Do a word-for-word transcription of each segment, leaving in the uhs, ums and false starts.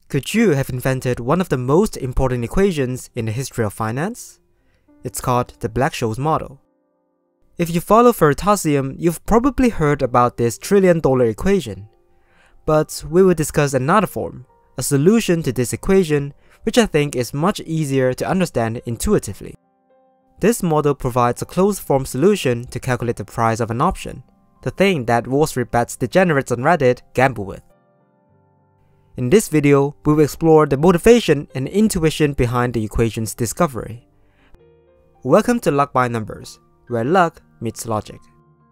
Could you have invented one of the most important equations in the history of finance? It's called the Black-Scholes model. If you follow Veritasium, you've probably heard about this trillion dollar equation. But we will discuss another form, a solution to this equation, which I think is much easier to understand intuitively. This model provides a closed form solution to calculate the price of an option, the thing that Wall Street bets degenerates on Reddit gamble with. In this video, we will explore the motivation and intuition behind the equation's discovery. Welcome to Luck by Numbers, where luck meets logic.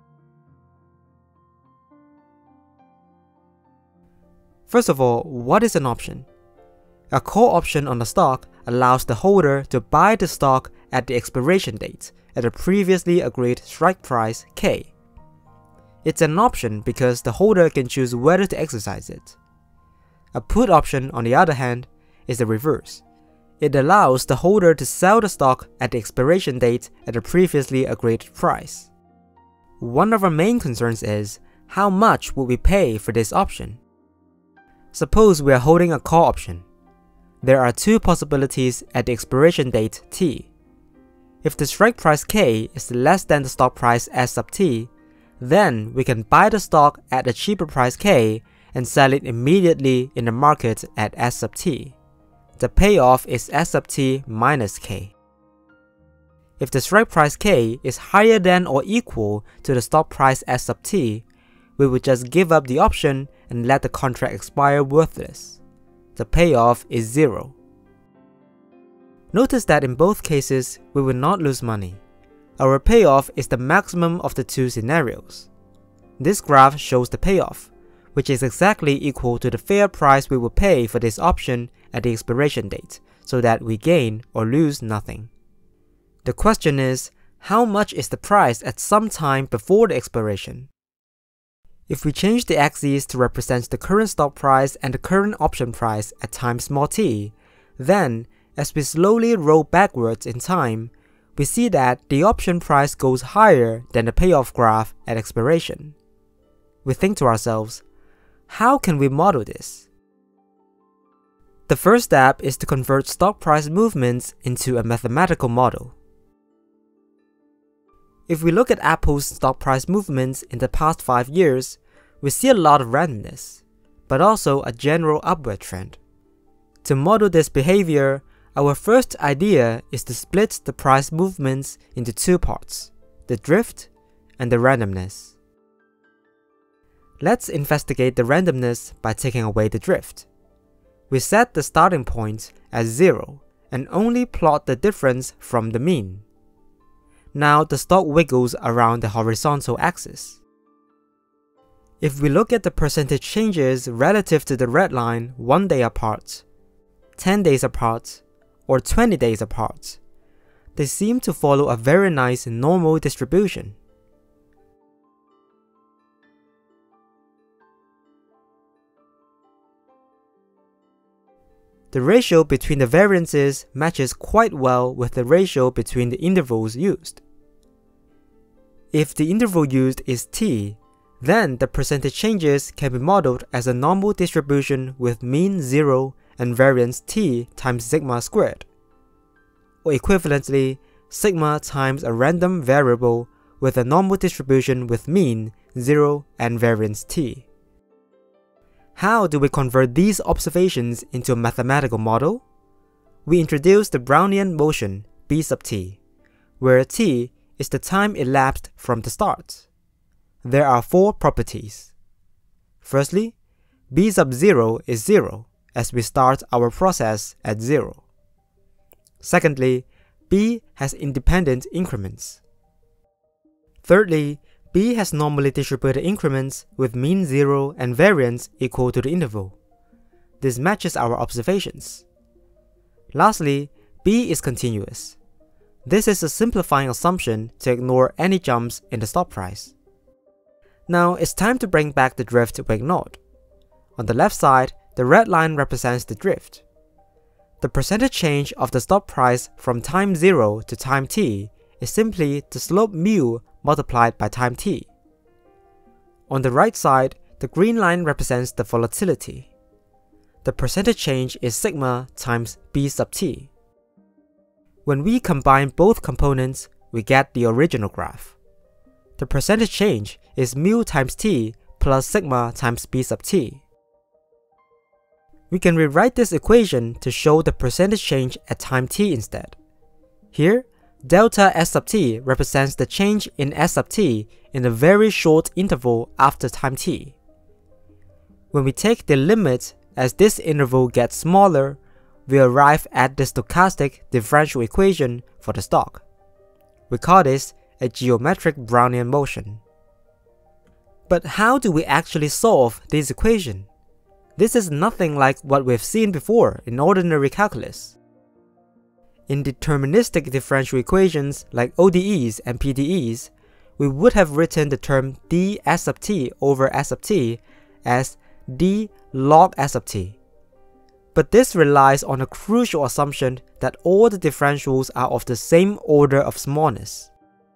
First of all, what is an option? A call option on a stock allows the holder to buy the stock at the expiration date at a previously agreed strike price K. It's an option because the holder can choose whether to exercise it. A put option, on the other hand, is the reverse. It allows the holder to sell the stock at the expiration date at a previously agreed price. One of our main concerns is, how much would we pay for this option? Suppose we are holding a call option. There are two possibilities at the expiration date T. If the strike price K is less than the stock price S sub T, then we can buy the stock at a cheaper price K and sell it immediately in the market at S sub T. The payoff is S sub T minus K. If the strike price K is higher than or equal to the stock price S sub T, we would just give up the option and let the contract expire worthless. The payoff is zero. Notice that in both cases, we will not lose money. Our payoff is the maximum of the two scenarios. This graph shows the payoff, which is exactly equal to the fair price we will pay for this option at the expiration date, so that we gain or lose nothing. The question is, how much is the price at some time before the expiration? If we change the axes to represent the current stock price and the current option price at time small t, then, as we slowly roll backwards in time, we see that the option price goes higher than the payoff graph at expiration. We think to ourselves, how can we model this? The first step is to convert stock price movements into a mathematical model. If we look at Apple's stock price movements in the past five years, we see a lot of randomness, but also a general upward trend. To model this behavior, our first idea is to split the price movements into two parts, the drift and the randomness. Let's investigate the randomness by taking away the drift. We set the starting point as zero and only plot the difference from the mean. Now the stock wiggles around the horizontal axis. If we look at the percentage changes relative to the red line one day apart, ten days apart, or twenty days apart, they seem to follow a very nice normal distribution. The ratio between the variances matches quite well with the ratio between the intervals used. If the interval used is t, then the percentage changes can be modeled as a normal distribution with mean zero and variance t times sigma squared, or equivalently, sigma times a random variable with a normal distribution with mean zero and variance t. How do we convert these observations into a mathematical model? We introduce the Brownian motion b sub t, where t is the time elapsed from the start. There are four properties. Firstly, b sub zero is zero, as we start our process at zero. Secondly, b has independent increments. Thirdly, b has normally distributed increments with mean zero and variance equal to the interval. This matches our observations. Lastly, b is continuous. This is a simplifying assumption to ignore any jumps in the stock price. Now it's time to bring back the drift we ignored. On the left side, the red line represents the drift. The percentage change of the stock price from time zero to time t is simply the slope mu multiplied by time t. On the right side, the green line represents the volatility. the percentage change is sigma times b sub t. When we combine both components, we get the original graph. The percentage change is mu times t plus sigma times b sub t. We can rewrite this equation to show the percentage change at time t instead. Here, delta S sub t represents the change in S sub t in a very short interval after time t. When we take the limit as this interval gets smaller, we arrive at the stochastic differential equation for the stock. We call this a geometric Brownian motion. But how do we actually solve this equation? This is nothing like what we've seen before in ordinary calculus. In deterministic differential equations like O D Es and P D Es, we would have written the term d S sub t over S sub t as d log S sub t. But this relies on a crucial assumption that all the differentials are of the same order of smallness.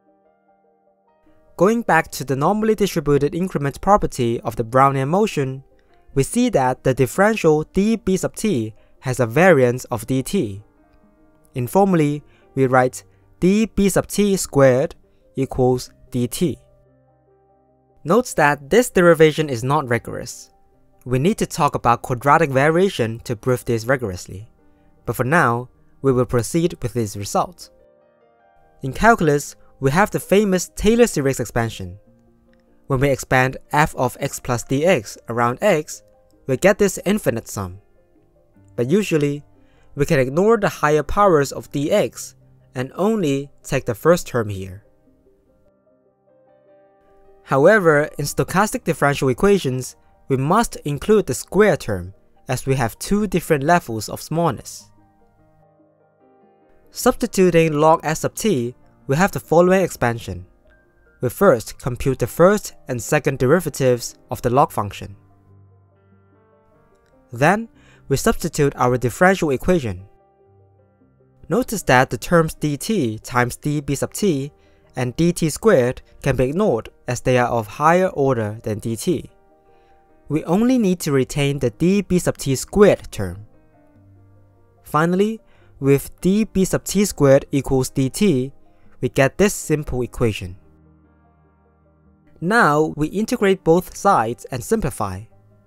Going back to the normally distributed increment property of the Brownian motion, we see that the differential db sub t has a variance of dt. Informally, we write db sub t squared equals dt. Note that this derivation is not rigorous. We need to talk about quadratic variation to prove this rigorously, but for now, we will proceed with this result. In calculus, we have the famous Taylor series expansion. When we expand f of x plus dx around x, we get this infinite sum. But usually, we can ignore the higher powers of dx and only take the first term here. However, in stochastic differential equations, we must include the square term as we have two different levels of smallness. Substituting log S sub t, we have the following expansion. We first compute the first and second derivatives of the log function. Then, we substitute our differential equation. Notice that the terms dt times db sub t and dt squared can be ignored as they are of higher order than dt. We only need to retain the db sub t squared term. Finally, with db sub t squared equals dt, we get this simple equation. Now we integrate both sides and simplify.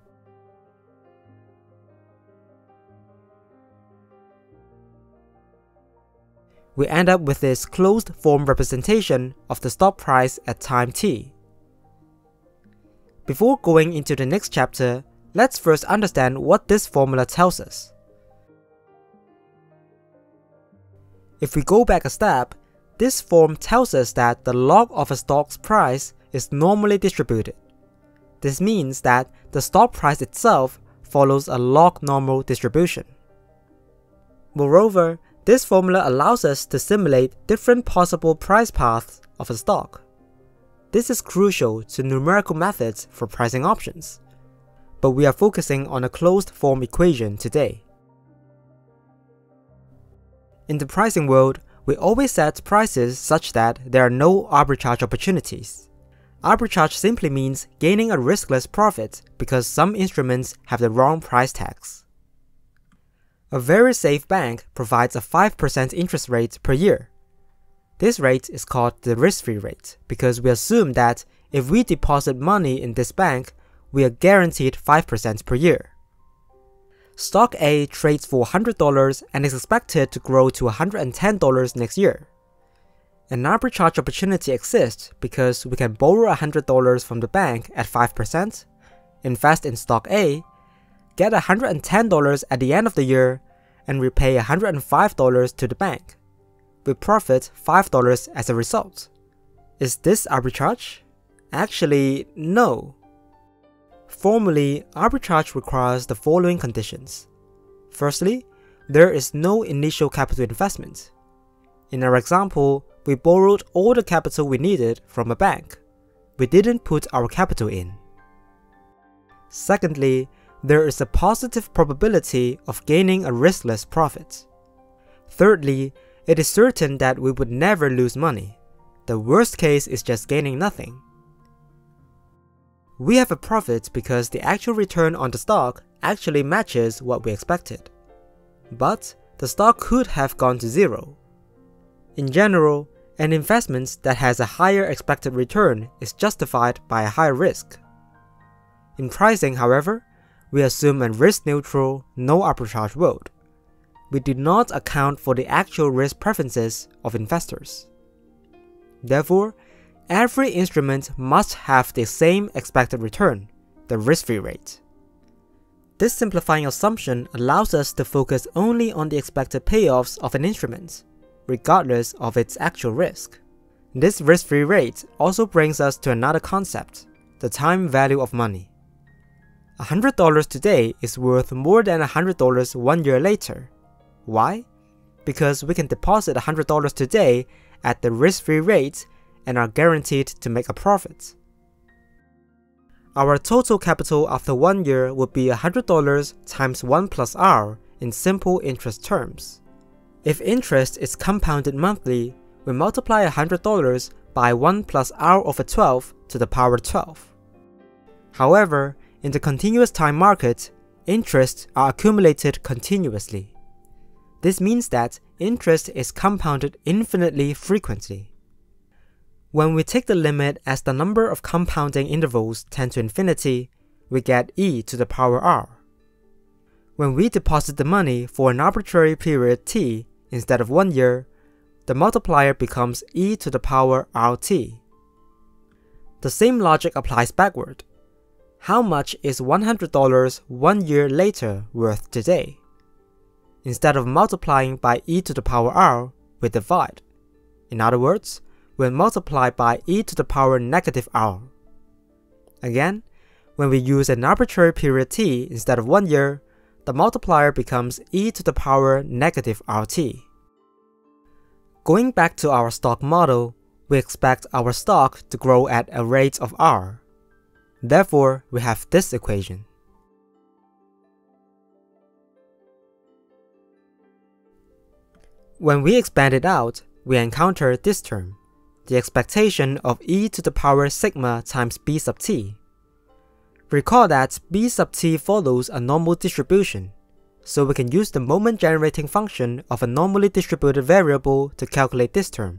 We end up with this closed form representation of the stock price at time t. Before going into the next chapter, let's first understand what this formula tells us. If we go back a step, this form tells us that the log of a stock's price is normally distributed. This means that the stock price itself follows a log normal distribution. Moreover, this formula allows us to simulate different possible price paths of a stock. This is crucial to numerical methods for pricing options, but we are focusing on a closed form equation today. In the pricing world, we always set prices such that there are no arbitrage opportunities. Arbitrage simply means gaining a riskless profit because some instruments have the wrong price tags. A very safe bank provides a five percent interest rate per year. This rate is called the risk-free rate because we assume that if we deposit money in this bank, we are guaranteed five percent per year. Stock A trades for one hundred dollars and is expected to grow to one hundred ten dollars next year. An arbitrage opportunity exists because we can borrow one hundred dollars from the bank at five percent, invest in stock A, get one hundred ten dollars at the end of the year, and repay one hundred five dollars to the bank. We profit five dollars as a result. Is this arbitrage? Actually, no. Formally, arbitrage requires the following conditions. Firstly, there is no initial capital investment. In our example, we borrowed all the capital we needed from a bank. We didn't put our capital in. Secondly, there is a positive probability of gaining a riskless profit. Thirdly, it is certain that we would never lose money. The worst case is just gaining nothing. We have a profit because the actual return on the stock actually matches what we expected. But the stock could have gone to zero. In general, an investment that has a higher expected return is justified by a higher risk. In pricing, however, we assume a risk-neutral, no arbitrage world. We do not account for the actual risk preferences of investors. Therefore, every instrument must have the same expected return, the risk-free rate. This simplifying assumption allows us to focus only on the expected payoffs of an instrument, regardless of its actual risk. This risk-free rate also brings us to another concept, the time value of money. one hundred dollars today is worth more than one hundred dollars one year later. Why? Because we can deposit one hundred dollars today at the risk-free rate and are guaranteed to make a profit. Our total capital after one year would be one hundred dollars times one plus R in simple interest terms. If interest is compounded monthly, we multiply one hundred dollars by one plus R over twelve to the power twelve. However, in the continuous time market, interests are accumulated continuously. This means that interest is compounded infinitely frequently. When we take the limit as the number of compounding intervals tend to infinity, we get e to the power r. When we deposit the money for an arbitrary period t instead of one year, the multiplier becomes e to the power rt. The same logic applies backward. How much is one hundred dollars one year later worth today? Instead of multiplying by e to the power r, we divide. In other words, we'll multiply by e to the power negative r. Again, when we use an arbitrary period t instead of one year, the multiplier becomes e to the power negative rt. Going back to our stock model, we expect our stock to grow at a rate of r. Therefore, we have this equation. When we expand it out, we encounter this term, the expectation of e to the power sigma times b sub t. Recall that b sub t follows a normal distribution, so we can use the moment generating function of a normally distributed variable to calculate this term.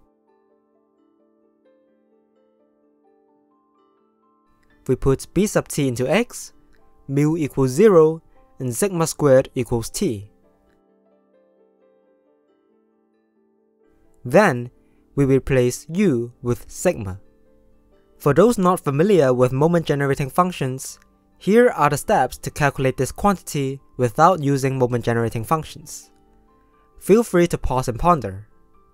We put b sub t into x, mu equals zero, and sigma squared equals t. Then, we replace u with sigma. For those not familiar with moment generating functions, here are the steps to calculate this quantity without using moment generating functions. Feel free to pause and ponder.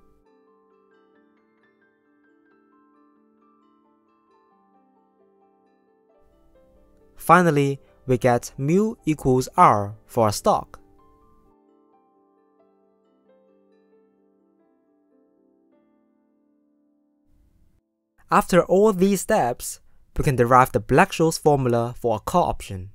Finally, we get mu equals r for a stock. After all these steps, we can derive the Black-Scholes formula for a call option.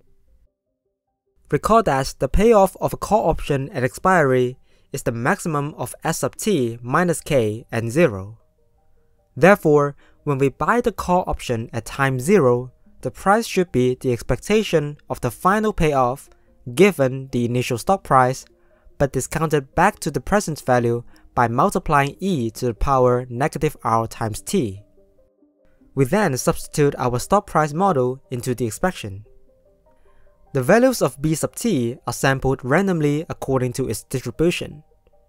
Recall that the payoff of a call option at expiry is the maximum of S sub t minus k and zero. Therefore, when we buy the call option at time zero, the price should be the expectation of the final payoff given the initial stock price, but discounted back to the present value by multiplying e to the power negative r times t. We then substitute our stock price model into the expression. The values of b sub t are sampled randomly according to its distribution.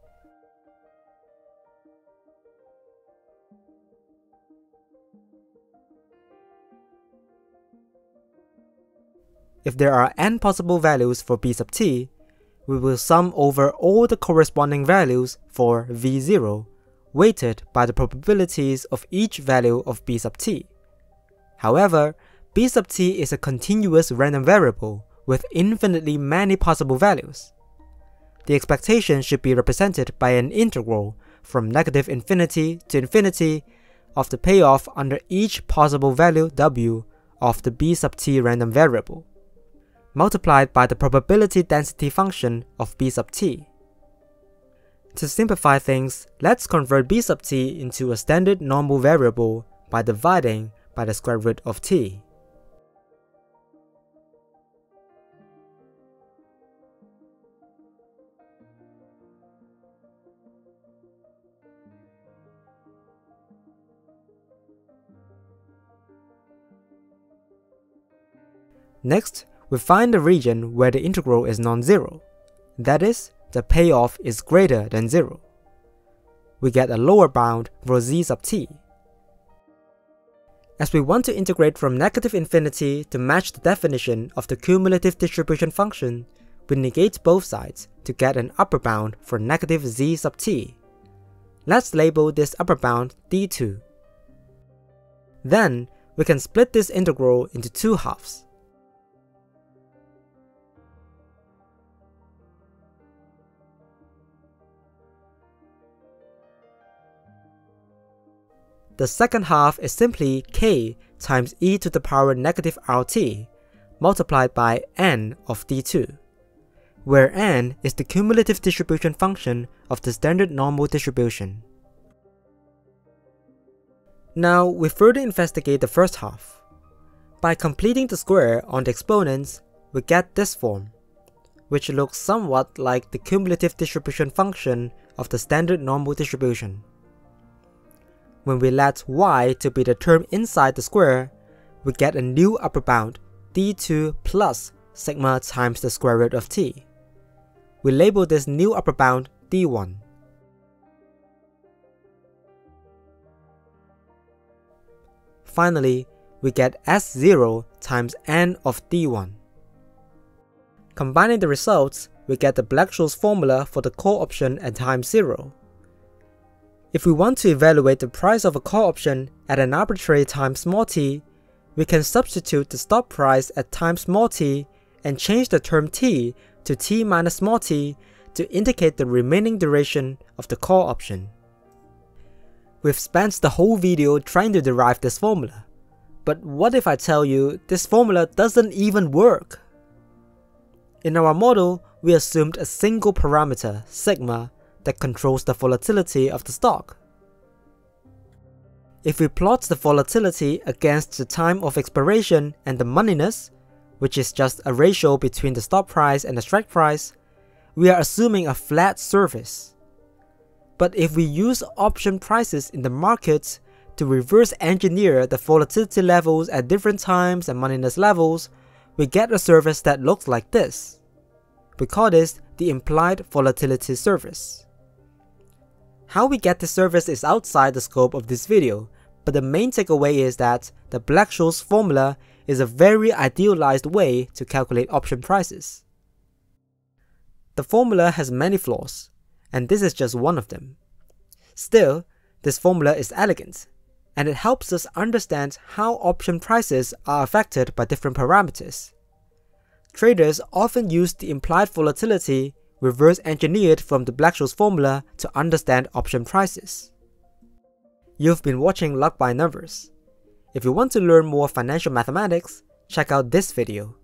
If there are n possible values for b sub t, we will sum over all the corresponding values for v zero, weighted by the probabilities of each value of b sub t. However, b sub t is a continuous random variable with infinitely many possible values. The expectation should be represented by an integral from negative infinity to infinity of the payoff under each possible value w of the b sub t random variable, multiplied by the probability density function of b sub t. To simplify things, let's convert b sub t into a standard normal variable by dividing by the square root of t. Next, we find the region where the integral is non-zero. That is, the payoff is greater than zero. We get a lower bound for z sub t. As we want to integrate from negative infinity to match the definition of the cumulative distribution function, we negate both sides to get an upper bound for negative z sub t. Let's label this upper bound d two. Then, we can split this integral into two halves. The second half is simply k times e to the power negative rt multiplied by n of d two, where n is the cumulative distribution function of the standard normal distribution. Now we further investigate the first half. By completing the square on the exponents, we get this form, which looks somewhat like the cumulative distribution function of the standard normal distribution. When we let y to be the term inside the square, we get a new upper bound, d two plus sigma times the square root of t. We label this new upper bound d one. Finally, we get s zero times n of d one. Combining the results, we get the Black-Scholes formula for the call option at time zero. If we want to evaluate the price of a call option at an arbitrary time small t, we can substitute the stop price at time small t and change the term t to t minus small t to indicate the remaining duration of the call option. We've spent the whole video trying to derive this formula, but what if I tell you this formula doesn't even work? In our model, we assumed a single parameter, sigma, that controls the volatility of the stock. If we plot the volatility against the time of expiration and the moneyness, which is just a ratio between the stop price and the strike price, we are assuming a flat surface. But if we use option prices in the market to reverse engineer the volatility levels at different times and moneyness levels, we get a surface that looks like this. We call this the implied volatility surface. How we get this surface is outside the scope of this video, but the main takeaway is that the Black-Scholes formula is a very idealized way to calculate option prices. The formula has many flaws, and this is just one of them. Still, this formula is elegant, and it helps us understand how option prices are affected by different parameters. Traders often use the implied volatility reverse engineered from the Black-Scholes formula to understand option prices. You've been watching Luck by Numbers. If you want to learn more financial mathematics, check out this video.